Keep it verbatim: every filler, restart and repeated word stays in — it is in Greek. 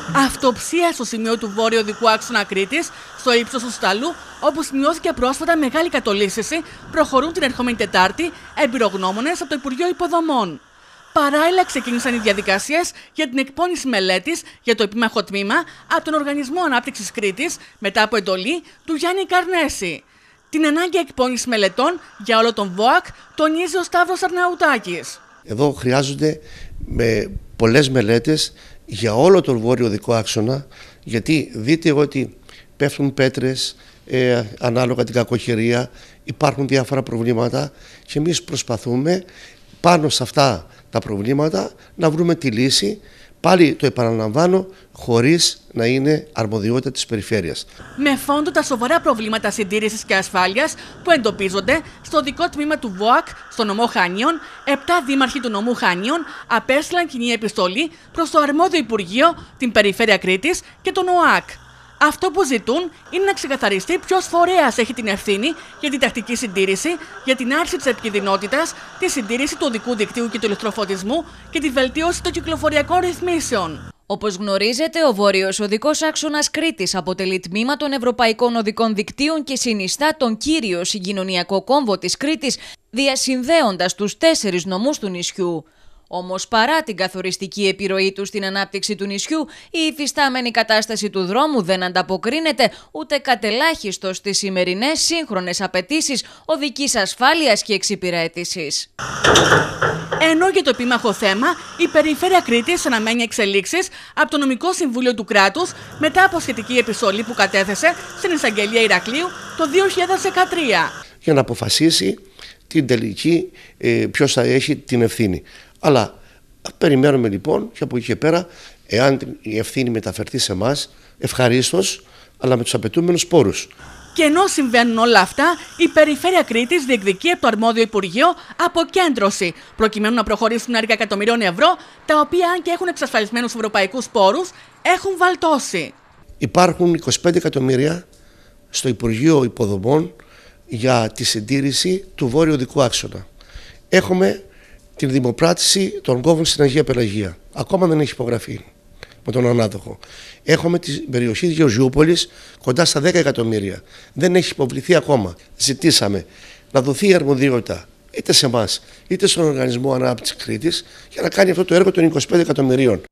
Αυτοψία στο σημείο του βόρειο οδικού άξονα Κρήτης, στο ύψος του Σταλού, όπου σημειώθηκε πρόσφατα μεγάλη κατολίσθηση, προχωρούν την ερχόμενη Τετάρτη εμπειρογνώμονες από το Υπουργείο Υποδομών. Παράλληλα, ξεκίνησαν οι διαδικασίες για την εκπόνηση μελέτης για το επίμαχο τμήμα από τον Οργανισμό Ανάπτυξης Κρήτης, μετά από εντολή του Γιάννη Καρνέση. Την ανάγκη εκπόνησης μελετών για όλο τον ΒΟΑΚ τονίζει ο Σταύρος Αρναουτάκης. Εδώ χρειάζονται με πολλές μελέτες για όλο τον βόρειο οδικό άξονα, γιατί δείτε ότι πέφτουν πέτρες ε, ανάλογα την κακοχερία, υπάρχουν διάφορα προβλήματα και εμείς προσπαθούμε πάνω σε αυτά τα προβλήματα να βρούμε τη λύση, πάλι το επαναλαμβάνω, χωρίς να είναι αρμοδιότητα της περιφέρειας. Με φόντο τα σοβαρά προβλήματα συντήρησης και ασφάλειας που εντοπίζονται στο οδικό τμήμα του ΒΟΑΚ στο νομό Χανίων, επτά δήμαρχοι του νομού Χανίων απέστειλαν κοινή επιστολή προς το αρμόδιο Υπουργείο, την Περιφέρεια Κρήτης και τον ΟΑΚ. Αυτό που ζητούν είναι να ξεκαθαριστεί ποιος φορέας έχει την ευθύνη για την τακτική συντήρηση, για την άρση της επικινδυνότητας, τη συντήρηση του οδικού δικτύου και του ηλεκτροφωτισμού και τη βελτίωση των κυκλοφοριακών ρυθμίσεων. Όπως γνωρίζετε, ο Βόρειος Οδικός Άξονας Κρήτης αποτελεί τμήμα των Ευρωπαϊκών Οδικών Δικτύων και συνιστά τον κύριο συγκοινωνιακό κόμβο της Κρήτης, διασυνδέοντας τους τέσσερις νομούς του νησιού. Όμως παρά την καθοριστική επιρροή του στην ανάπτυξη του νησιού, η υφιστάμενη κατάσταση του δρόμου δεν ανταποκρίνεται ούτε κατελάχιστο στις σημερινές σύγχρονες απαιτήσεις οδικής ασφάλειας και εξυπηρέτησης. Ενώ για το επίμαχο θέμα, η Περιφέρεια Κρήτης αναμένει εξελίξεις από το Νομικό Συμβούλιο του Κράτους μετά από σχετική επιστολή που κατέθεσε στην Εισαγγελία Ηρακλείου το δύο χιλιάδες δεκατρία. Για να αποφασίσει την τελική ε, ποιος θα έχει την ευθύνη. Αλλά περιμένουμε λοιπόν και από εκεί και πέρα, εάν η ευθύνη μεταφερθεί σε εμάς, ευχαρίστως, αλλά με τους απαιτούμενους πόρους. Και ενώ συμβαίνουν όλα αυτά, η Περιφέρεια Κρήτης διεκδικεί από το αρμόδιο Υπουργείο αποκέντρωση, προκειμένου να προχωρήσουν έργα εκατομμυρίων ευρώ, τα οποία, αν και έχουν εξασφαλισμένους ευρωπαϊκούς πόρους, έχουν βαλτώσει. Υπάρχουν είκοσι πέντε εκατομμύρια στο Υπουργείο Υποδομών για τη συντήρηση του βόρειου οδικού άξονα. Έχουμε την δημοπράτηση των κόβων στην Αγία Πελαγία. Ακόμα δεν έχει υπογραφεί με τον ανάδοχο. Έχουμε την περιοχή της Γεωργιούπολης κοντά στα δέκα εκατομμύρια. Δεν έχει υποβληθεί ακόμα. Ζητήσαμε να δοθεί η αρμοδιότητα είτε σε εμάς είτε στον Οργανισμό Ανάπτυξης Κρήτης για να κάνει αυτό το έργο των είκοσι πέντε εκατομμυρίων.